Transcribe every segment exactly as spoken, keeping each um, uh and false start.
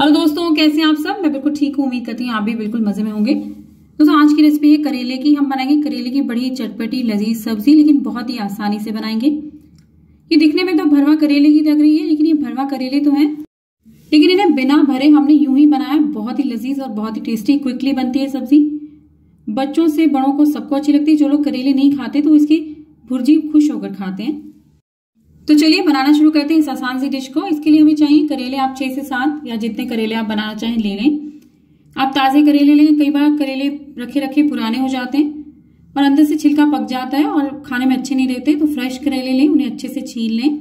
Hello दोस्तों, कैसे हैं आप सब। मैं बिल्कुल ठीक हूँ, उम्मीद करती हूँ आप भी बिल्कुल मजे में होंगे। दोस्तों आज की रेसिपी है करेले की। हम बनाएंगे करेले की बड़ी चटपटी लजीज सब्जी, लेकिन बहुत ही आसानी से बनाएंगे। ये दिखने में तो भरवा करेले की लग रही है, लेकिन ये भरवा करेले तो हैं, लेकिन इन्हें बिना भरे हमने यूं ही बनाया। बहुत ही लजीज और बहुत ही टेस्टी, क्विकली बनती है सब्जी। बच्चों से बड़ों को सबको अच्छी लगती है। जो लोग करेले नहीं खाते तो इसकी भुर्जी खुश होकर खाते हैं। तो चलिए बनाना शुरू करते हैं इस आसान सी डिश को। इसके लिए हमें चाहिए करेले, आप छह से सात या जितने करेले आप बनाना चाहें ले लें। आप ताजे करेले लें। कई बार करेले रखे रखे पुराने हो जाते हैं और अंदर से छिलका पक जाता है और खाने में अच्छे नहीं रहते, तो फ्रेश करेले लें, उन्हें अच्छे से छील लें।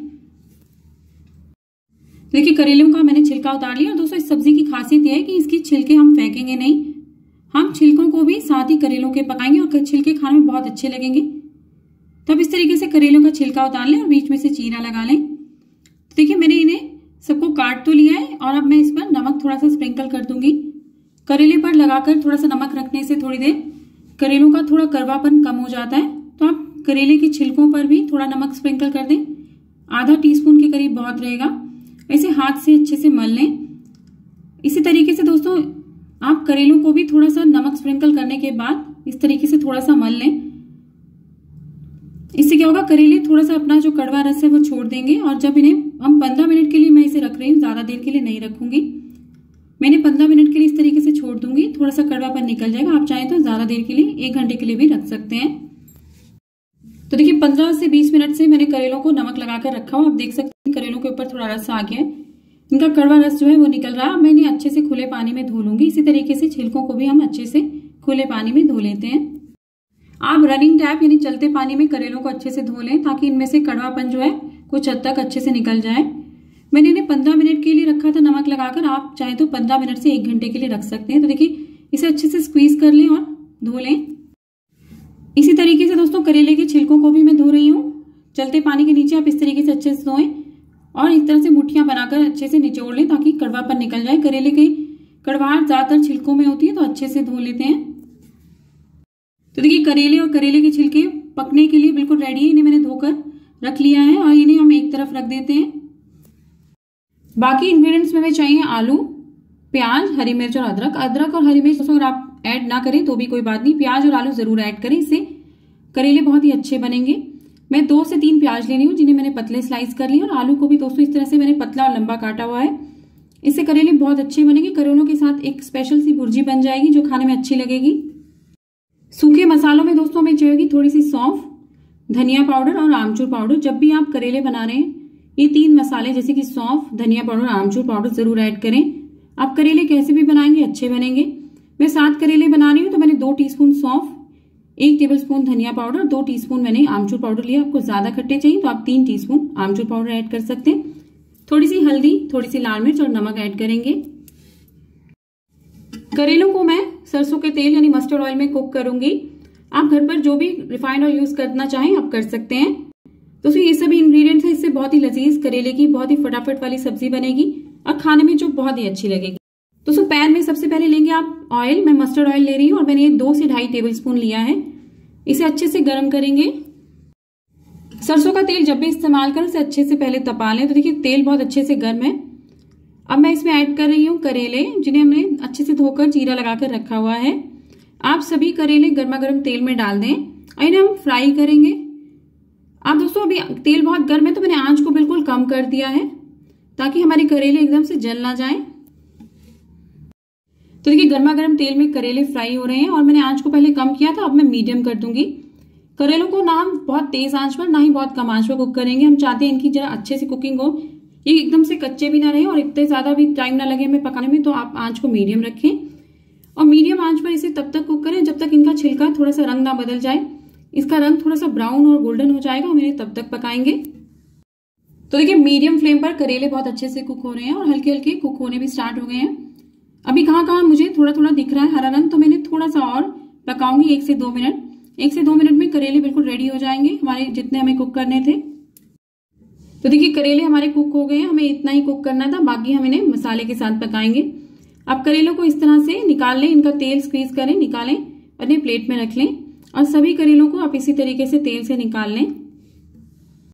देखिए करेलों का मैंने छिलका उतार लिया। और दोस्तों इस सब्जी की खासियत यह है कि इसकी छिलके हम फेंकेंगे नहीं, हम छिलकों को भी साथ ही करेलों के पकाएंगे और छिलके खाने में बहुत अच्छे लगेंगे। तो अब इस तरीके से करेलों का छिलका उतार लें और बीच में से चीरा लगा लें। तो देखिए मैंने इन्हें सबको काट तो लिया है और अब मैं इस पर नमक थोड़ा सा स्प्रिंकल कर दूंगी। करेले पर लगाकर थोड़ा सा नमक रखने से थोड़ी देर करेलों का थोड़ा कड़वापन कम हो जाता है। तो आप करेले के छिलकों पर भी थोड़ा नमक स्प्रिंकल कर दें, आधा टीस्पून के करीब बहुत रहेगा। ऐसे हाथ से अच्छे से मल लें। इसी तरीके से दोस्तों आप करेलों को भी थोड़ा सा नमक स्प्रिंकल करने के बाद इस तरीके से थोड़ा सा मल लें। इससे क्या होगा, करेले थोड़ा सा अपना जो कड़वा रस है वो छोड़ देंगे। और जब इन्हें हम पंद्रह मिनट के लिए, मैं इसे रख रही हूँ, ज्यादा देर के लिए नहीं रखूंगी, मैंने पंद्रह मिनट के लिए इस तरीके से छोड़ दूंगी। थोड़ा सा कड़वापन निकल जाएगा। आप चाहें तो ज्यादा देर के लिए, एक घंटे के लिए भी रख सकते हैं। तो देखिए पंद्रह से बीस मिनट से मैंने करेलों को नमक लगाकर रखा हुआ। आप देख सकते हैं करेलों के ऊपर थोड़ा रस आ गया है, इनका कड़वा रस जो है वो निकल रहा है। मैं इन्हें अच्छे से खुले पानी में धो लूंगी। इसी तरीके से छिलकों को भी हम अच्छे से खुले पानी में धो लेते हैं। आप रनिंग टैप यानी चलते पानी में करेलों को अच्छे से धो लें, ताकि इनमें से कड़वापन जो है कुछ हद तक अच्छे से निकल जाए। मैंने इन्हें पंद्रह मिनट के लिए रखा था नमक लगाकर। आप चाहे तो पंद्रह मिनट से एक घंटे के लिए रख सकते हैं। तो देखिए इसे अच्छे से स्क्वीज कर लें और धो लें। इसी तरीके से दोस्तों करेले के छिलकों को भी मैं धो रही हूँ। चलते पानी के नीचे आप इस तरीके से अच्छे से धोएं और इस तरह से मुठ्ठियां बनाकर अच्छे से निचोड़ लें, ताकि कड़वापन निकल जाए। करेले की कड़वाहट ज्यादातर छिलकों में होती है, तो अच्छे से धो लेते हैं। तो देखिए करेले और करेले के छिलके पकने के लिए बिल्कुल रेडी है। इन्हें मैंने धोकर रख लिया है और इन्हें हम एक तरफ रख देते हैं। बाकी इंग्रेडिएंट्स में हमें चाहिए आलू, प्याज, हरी मिर्च और अदरक। अदरक और हरी मिर्च अगर आप ऐड ना करें तो भी कोई बात नहीं, प्याज और आलू जरूर ऐड करें, इससे करेले बहुत ही अच्छे बनेंगे। मैं दो से तीन प्याज ले रही हूँ, जिन्हें मैंने पतले स्लाइस कर लिए। और आलू को भी दोस्तों इस तरह से मैंने पतला और लंबा काटा हुआ है। इससे करेले बहुत अच्छे बनेंगे। करेलों के साथ एक स्पेशल सी भुर्जी बन जाएगी जो खाने में अच्छी लगेगी। सूखे मसालों में दोस्तों हमें चाहिए थोड़ी सी सौंफ, धनिया पाउडर और आमचूर पाउडर। जब भी आप करेले बना रहे हैं ये तीन मसाले जैसे कि सौंफ, धनिया पाउडर, आमचूर पाउडर जरूर ऐड करें। आप करेले कैसे भी बनाएंगे अच्छे बनेंगे। मैं सात करेले बना रही हूँ, तो मैंने दो टीस्पून सौंफ, एक टेबलस्पून धनिया पाउडर, दो टीस्पून मैंने आमचूर पाउडर लिया। आपको ज्यादा खट्टे चाहिए तो आप तीन टीस्पून आमचूर पाउडर ऐड कर सकते हैं। थोड़ी सी हल्दी, थोड़ी सी लाल मिर्च और नमक ऐड करेंगे। करेलों को मैं सरसों के तेल यानी मस्टर्ड ऑयल में कुक करूंगी। आप घर पर जो भी रिफाइंड ऑयल यूज करना चाहें आप कर सकते हैं। दोस्तों ये सभी इंग्रेडिएंट्स है, इससे बहुत ही लजीज करेले की बहुत ही फटाफट वाली सब्जी बनेगी और खाने में जो बहुत ही अच्छी लगेगी। दोस्तों पैन में सबसे पहले लेंगे आप ऑयल। मैं मस्टर्ड ऑयल ले रही हूँ और मैंने ये दो से ढाई टेबल स्पून लिया है। इसे अच्छे से गर्म करेंगे। सरसों का तेल जब भी इस्तेमाल करें उसे अच्छे से पहले तपा लें। तो देखिए तेल बहुत अच्छे से गर्म है। अब मैं इसमें ऐड कर रही हूँ करेले, जिन्हें हमने अच्छे से धोकर चीरा लगाकर रखा हुआ है। आप सभी करेले गर्मा गर्म तेल में डाल दें और इन्हें हम फ्राई करेंगे। आप दोस्तों अभी तेल बहुत गर्म है तो मैंने आंच को बिल्कुल कम कर दिया है, ताकि हमारे करेले एकदम से जल ना जाए। तो देखिए गर्मा गर्म तेल में करेले फ्राई हो रहे हैं और मैंने आंच को पहले कम किया था, अब मैं मीडियम कर दूंगी। करेलों को ना हम बहुत तेज आंच पर ना ही बहुत कम आंच पर कुक करेंगे। हम चाहते हैं इनकी जरा अच्छे से कुकिंग हो, ये एकदम से कच्चे भी ना रहे और इतने ज्यादा भी टाइम ना लगे हमें पकाने में। तो आप आंच को मीडियम रखें और मीडियम आंच पर इसे तब तक कुक करें जब तक इनका छिलका थोड़ा सा रंग ना बदल जाए। इसका रंग थोड़ा सा ब्राउन और गोल्डन हो जाएगा, हम इन्हें तब तक पकाएंगे। तो देखिए मीडियम फ्लेम पर करेले बहुत अच्छे से कुक हो रहे हैं और हल्के हल्के कुक होने भी स्टार्ट हो गए हैं। अभी कहाँ कहाँ मुझे थोड़ा थोड़ा दिख रहा है हरा रंग, तो मैंने थोड़ा सा और पकाऊंगी, एक से दो मिनट। एक से दो मिनट में करेले बिल्कुल रेडी हो जाएंगे हमारे, जितने हमें कुक करने थे। तो देखिए करेले हमारे कुक हो गए हैं, हमें इतना ही कुक करना था, बाकी हम इन्हें मसाले के साथ पकाएंगे। आप करेलों को इस तरह से निकाल लें, इनका तेल स्क्वीज करें, निकालें और इन्हें प्लेट में रख लें। और सभी करेलों को आप इसी तरीके से तेल से निकाल लें।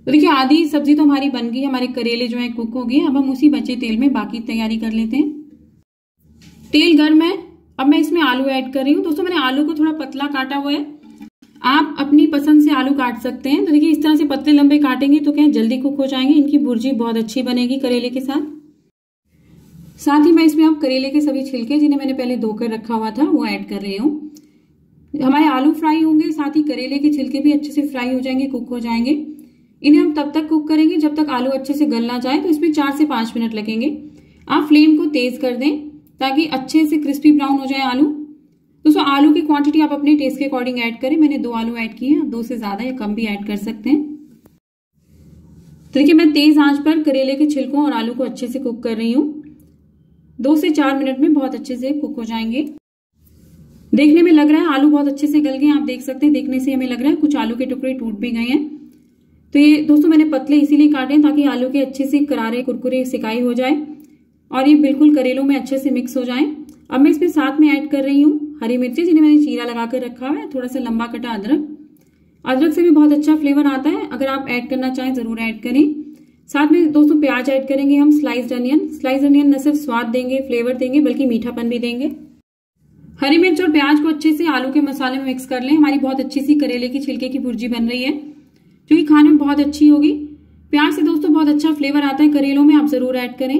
तो देखिए आधी सब्जी तो हमारी बन गई, हमारे करेले जो है कुक हो गए। अब हम उसी बचे तेल में बाकी तैयारी कर लेते हैं। तेल गर्म है, अब मैं इसमें आलू ऐड कर रही हूँ। दोस्तों मैंने आलू को थोड़ा पतला काटा हुआ है, आप अपनी पसंद से आलू काट सकते हैं। तो देखिए इस तरह से पतले लंबे काटेंगे तो क्या जल्दी कुक हो जाएंगे, इनकी भुर्जी बहुत अच्छी बनेगी करेले के साथ। साथ ही मैं इसमें अब करेले के सभी छिलके जिन्हें मैंने पहले धोकर रखा हुआ था वो ऐड कर रही हूँ। हमारे आलू फ्राई होंगे, साथ ही करेले के छिलके भी अच्छे से फ्राई हो जाएंगे, कुक हो जाएंगे। इन्हें हम तब तक कुक करेंगे जब तक आलू अच्छे से गल ना जाए, तो इसमें चार से पांच मिनट लगेंगे। आप फ्लेम को तेज कर दें ताकि अच्छे से क्रिस्पी ब्राउन हो जाए आलू। दोस्तों आलू की क्वांटिटी आप अपने टेस्ट के अकॉर्डिंग ऐड करें। मैंने दो आलू ऐड किए हैं, दो से ज्यादा या कम भी ऐड कर सकते हैं। तो देखिए मैं तेज आंच पर करेले के छिलकों और आलू को अच्छे से कुक कर रही हूँ। दो से चार मिनट में बहुत अच्छे से कुक हो जाएंगे। देखने में लग रहा है आलू बहुत अच्छे से गल गए, आप देख सकते हैं। देखने से हमें लग रहा है कुछ आलू के टुकड़े टूट भी गए हैं। तो ये दोस्तों मैंने पतले इसीलिए काटे हैं ताकि आलू के अच्छे से करारे कुरकुरे सिकाई हो जाए और ये बिल्कुल करेलों में अच्छे से मिक्स हो जाए। अब मैं इसमें साथ में ऐड कर रही हूँ हरी मिर्ची जिन्हें मैंने चीरा लगाकर रखा हुआ है, थोड़ा सा लंबा कटा अदरक। अदरक से भी बहुत अच्छा फ्लेवर आता है, अगर आप ऐड करना चाहें जरूर ऐड करें। साथ में दोस्तों प्याज ऐड करेंगे हम, स्लाइस्ड अनियन। स्लाइस्ड अनियन न सिर्फ स्वाद देंगे, फ्लेवर देंगे, बल्कि मीठापन भी देंगे। हरी मिर्च और प्याज को अच्छे से आलू के मसाले में मिक्स कर लें। हमारी बहुत अच्छी सी करेले की छिलके की भुर्जी बन रही है जो कि खाने में बहुत अच्छी होगी। प्याज से दोस्तों बहुत अच्छा फ्लेवर आता है करेलों में, आप जरूर ऐड करें।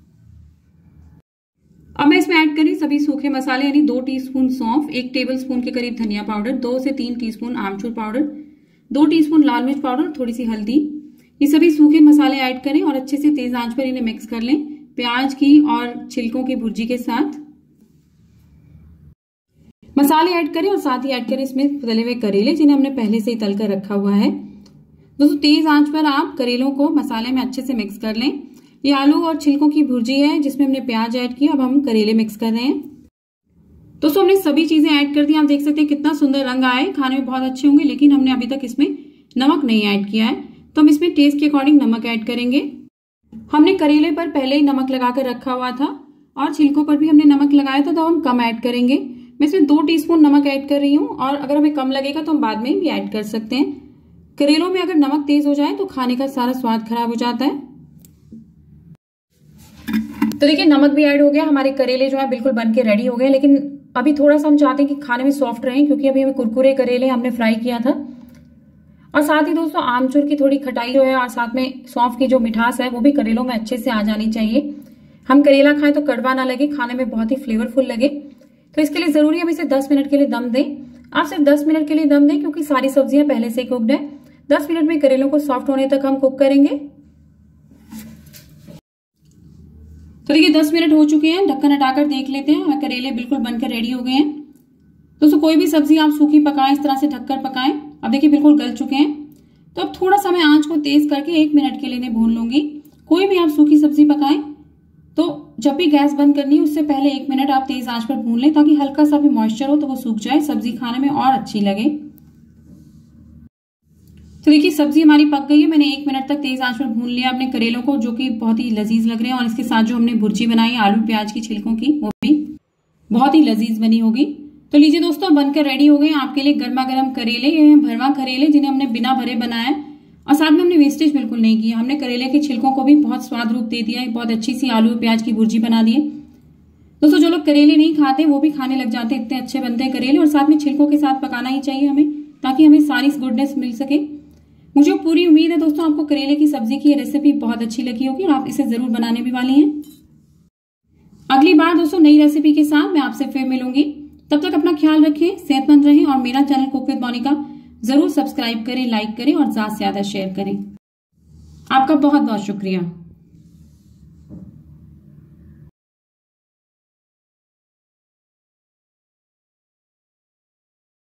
अब मैं इसमें ऐड करी सभी सूखे मसाले, यानी दो टीस्पून सौंफ, एक टेबलस्पून के करीब धनिया पाउडर, दो से तीन टीस्पून आमचूर पाउडर, दो टीस्पून लाल मिर्च पाउडर, थोड़ी सी हल्दी। ये सभी सूखे मसाले ऐड करें और अच्छे से तेज आंच पर इन्हें मिक्स कर लें प्याज की और छिलकों की भुर्जी के साथ। मसाले ऐड करें और साथ ही ऐड करें इसमें तले हुए करेले जिन्हें हमने पहले से ही तल कर रखा हुआ है। दोस्तों तेज आंच पर आप करेलों को मसाले में अच्छे से मिक्स कर लें। ये आलू और छिलकों की भुर्जी है जिसमें हमने प्याज ऐड किया, अब हम करेले मिक्स कर रहे हैं। दोस्तों हमने सभी चीजें ऐड कर दी, आप देख सकते हैं कितना सुंदर रंग आया है, खाने में बहुत अच्छे होंगे। लेकिन हमने अभी तक इसमें नमक नहीं ऐड किया है, तो हम इसमें टेस्ट के अकॉर्डिंग नमक ऐड करेंगे। हमने करेले पर पहले ही नमक लगाकर रखा हुआ था और छिलकों पर भी हमने नमक लगाया था, तो हम कम ऐड करेंगे। मैं इसमें दो टीस्पून नमक ऐड कर रही हूँ और अगर हमें कम लगेगा तो हम बाद में भी ऐड कर सकते हैं। करेलों में अगर नमक तेज हो जाए तो खाने का सारा स्वाद खराब हो जाता है। तो देखिए नमक भी ऐड हो गया, हमारे करेले जो है बिल्कुल बन के रेडी हो गए। लेकिन अभी थोड़ा सा हम चाहते हैं कि खाने में सॉफ्ट रहें, क्योंकि अभी हमें कुरकुरे करेले हमने फ्राई किया था। और साथ ही दोस्तों आमचूर की थोड़ी खटाई जो है और साथ में सौंफ की जो मिठास है वो भी करेलों में अच्छे से आ जानी चाहिए। हम करेला खाएं तो कड़वा ना लगे, खाने में बहुत ही फ्लेवरफुल लगे। तो इसके लिए जरूरी है हम इसे दस मिनट के लिए दम दें। आप सिर्फ दस मिनट के लिए दम दें, क्योंकि सारी सब्जियां पहले से कुक्ड है। दस मिनट में करेलों को सॉफ्ट होने तक हम कुक करेंगे। तो देखिए दस मिनट हो चुके हैं, ढक्कन हटाकर देख लेते हैं। हमारे करेले बिल्कुल बनकर रेडी हो गए हैं। दोस्तों कोई भी सब्जी आप सूखी पकाएं, इस तरह से ढककर पकाएं। अब देखिए बिल्कुल गल चुके हैं। तो अब थोड़ा सा मैं आंच को तेज करके एक मिनट के लिए इन्हें भून लूंगी। कोई भी आप सूखी सब्जी पकाएं तो जब भी गैस बंद करनी है उससे पहले एक मिनट आप तेज आंच पर भून लें, ताकि हल्का सा भी मॉइस्चर हो तो वो सूख जाए, सब्जी खाने में और अच्छी लगे। तो देखिए सब्जी हमारी पक गई है। मैंने एक मिनट तक तेज आंच पर भून लिया अपने करेलों को, जो कि बहुत ही लजीज लग रहे हैं। और इसके साथ जो हमने भुर्जी बनाई आलू प्याज की छिलकों की, वो भी बहुत ही लजीज बनी होगी। तो लीजिए दोस्तों बनकर रेडी हो गए आपके लिए गर्मा गर्म करेले। ये हैं भरवा करेले जिन्हें हमने बिना भरे बनाया है और साथ में हमने वेस्टेज बिल्कुल नहीं किया। हमने करेले के छिलकों को भी बहुत स्वाद रूप दे दिया है, बहुत अच्छी सी आलू प्याज की भुर्जी बना दी है। दोस्तों जो लोग करेले नहीं खाते वो भी खाने लग जाते हैं, इतने अच्छे बनते हैं करेले। और साथ में छिलकों के साथ पकाना ही चाहिए हमें, ताकि हमें सारी गुडनेस मिल सके। मुझे पूरी उम्मीद है दोस्तों आपको करेले की सब्जी की रेसिपी बहुत अच्छी लगी होगी और आप इसे जरूर बनाने भी वाली हैं। अगली बार दोस्तों नई रेसिपी के साथ मैं आपसे फिर मिलूंगी। तब तक अपना ख्याल रखें, सेहतमंद रहें और मेरा चैनल कुक विद मोनिका जरूर सब्सक्राइब करें, लाइक करें और ज्यादा से ज्यादा शेयर करें। आपका बहुत बहुत शुक्रिया।